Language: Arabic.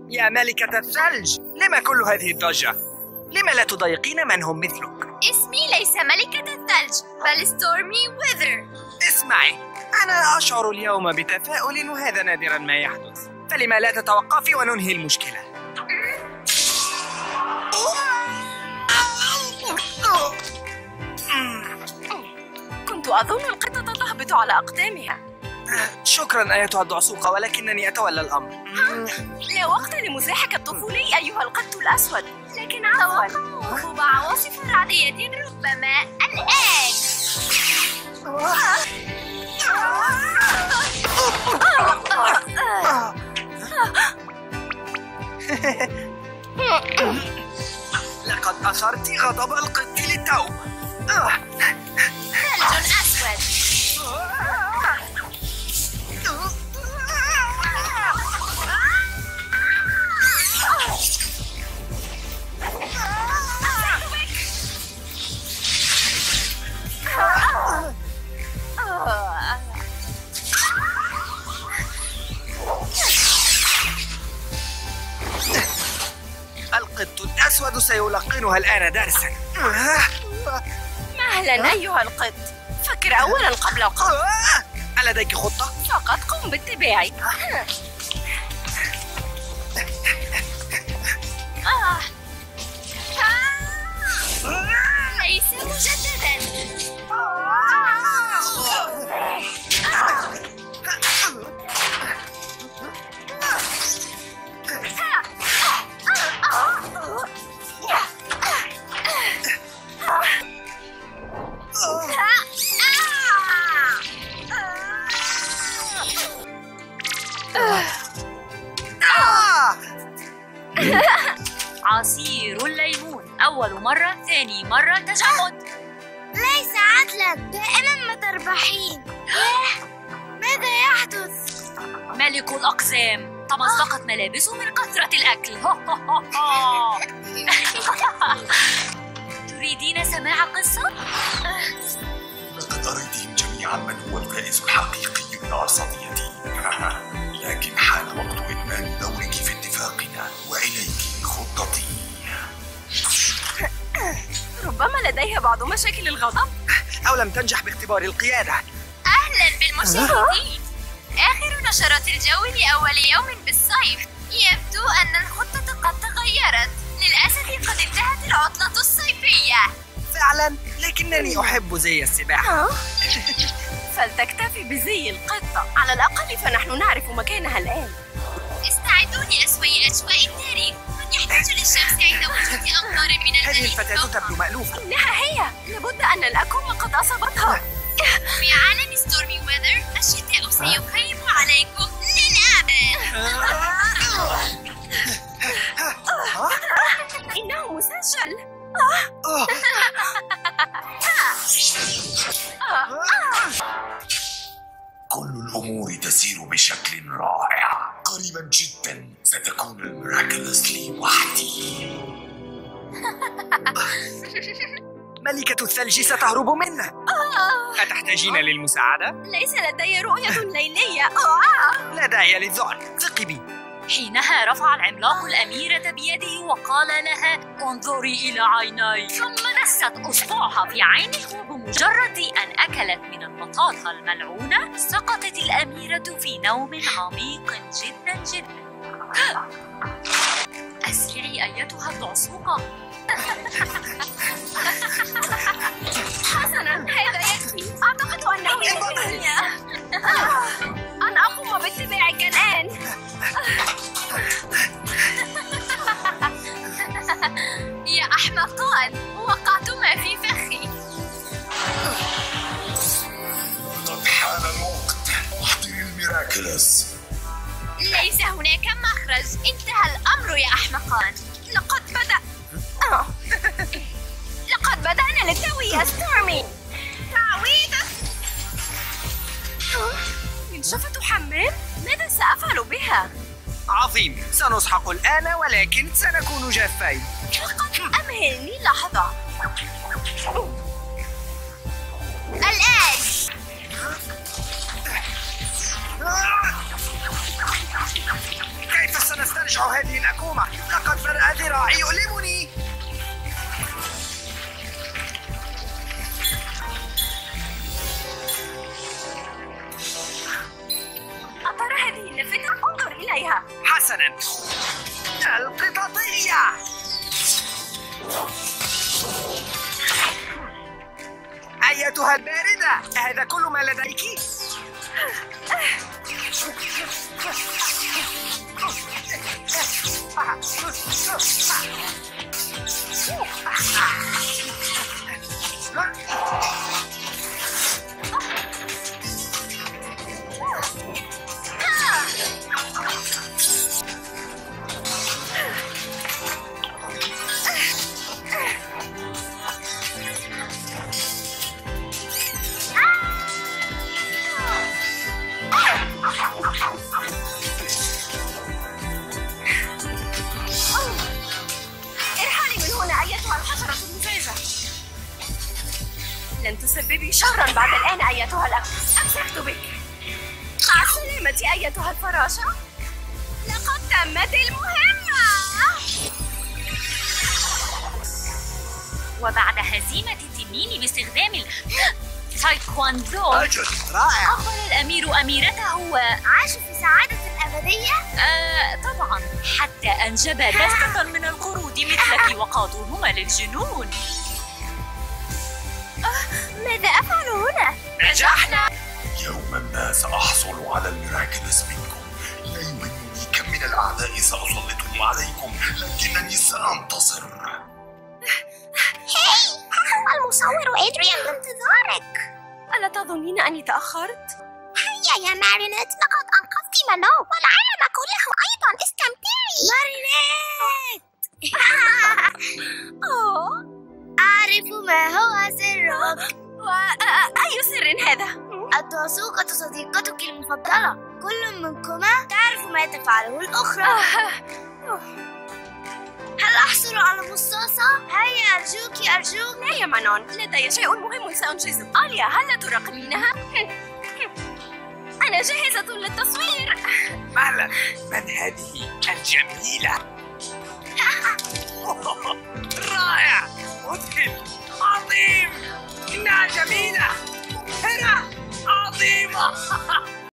يا ملكة الثلج، لما كل هذه الضجة؟ لما لا تضايقين من هم مثلك؟ اسمي ليس ملكة الثلج بل ستورمي ويذر. اسمعي، أنا أشعر اليوم بتفاؤل وهذا نادرا ما يحدث، فلما لا تتوقفي وننهي المشكلة؟ كنت أظن القطة تهبط على أقدامها. شكرا أيتها الدعسوقة، ولكنني أتولى الأمر. لا وقت لمزاحك الطفولي أيها القط الأسود، لكن عفوا هبوب عواصف رعدية ربما الآن. لقد أثرت غضب القط للتو. ثلج أسود. القط الأسود سيلقنها الآن درسا. مهلا أيها القط، فكر أولا قبل القط. ألديك خطة؟ فقط قم باتباعي. ليس مجددا. عصير الليمون، أول مرة، ثاني مرة تجمد. ليس عدلا، دائما ما تربحين. ماذا يحدث؟ ملك الأقزام، تمزقت ملابسه من كثرة الأكل. تريدين سماع قصة؟ لقد أريتهم جميعا من هو الفائز الحقيقي من عصبيتي. لكن حان وقت إتمام دورك في اتفاقنا، وإليك خطتي. ربما لديها بعض مشاكل الغضب. أو لم تنجح باختبار القيادة. أهلا بالمشاهدين. آخر نشرات الجو لأول يوم بالصيف. يبدو أن الخطة قد تغيرت. للأسف قد انتهت العطلة الصيفية. فعلا، لكنني أحب زي السباحة. فلتكتفي بزي القطة، على الأقل فنحن نعرف مكانها الآن. استعدوا لأسوأ أجواء التاريخ. من يحتاج للشمس عند وجود أمطار من هذه الجليد الفتاة فوقه. تبدو مألوفة. إنها هي، لابد أن الأكومة قد أصابتها. في عالم ستورمي ويذر الشتاء سيخيم عليكم للأبد. إنه مسجل. كل الأمور تسير بشكل رائع. قريبا جدا ستكون الميراكلس لي وحدي. ملكة الثلج ستهرب منا. أتحتاجين للمساعدة؟ ليس لدي رؤية ليلية. لا داعي للذعر، ثقي بي. حينها رفع العملاق الأميرة بيده وقال لها: انظري إلى عيني. ثم دست أصبعها في عينه، وبمجرد أن أكلت من البطاطا الملعونة سقطت الأميرة في نوم عميق جدا جدا. أسرعي أيتها الدعسوقة. حسنا، هذا يكفي. أعتقد أنه يكفي. أنا أقوم باتباعك الآن. يا أحمقان، وقعتما في فخي. قد حان الوقت. احضري الميراكلس. ليس هناك مخرج. انتهى الأمر يا أحمقان. لقد بدأنا للتو يا ستورمي. تعويضة. منشفة حمام؟ ماذا سأفعل بها؟ عظيم، سنسحق الآن ولكن سنكون جافين. فقط أمهلني لحظة. الآن. كيف سنسترجع أرجع هذه الأكومة. لقد بدأ ذراعي يؤلمني. أترى هذه اللافتة؟ انظر إليها. حسنا، القططية. أيتها الباردة، هذا كل ما لديك؟ لن تسببي شرا بعد الآن أيتها الأكس. أمسكت بك. مع السلامة أيتها الفراشة. لقد تمت المهمة. وبعد هزيمة التنين باستخدام التايكواندو، أجل رائع. أخبر الأمير أميرته عاشوا في سعادة أبدية؟ طبعا، حتى أنجب دستة من القرود مثلك وقادوهما للجنون. ماذا أفعل هنا؟ نجحنا. يوما ما سأحصل على الميراكلس منكم. لا يهمني كم من الأعداء سأسلطهم عليكم، لكنني سأنتصر. هاي، المصور إدريان بانتظارك. ألا تظنين أني تأخرت؟ هيا يا مارينيت، لقد أنقذت منو والعالم كله أيضا. استمتعي. مارينيت. أعرف ما هو سرك. أي سر هذا؟ الدعسوقة صديقتك المفضلة. كل منكما تعرف ما تفعله الأخرى. هل أحصل على مصاصة؟ هيا أرجوك أرجوك. لا يا مانون، لدي شيء مهم سأنجزه. آليا، هل لا تراقبينها؟ أنا جاهزة للتصوير. مهلا، من هذه الجميلة؟ رائع، مذهل، عظيم. إنها جميلة. هنا عظيمة.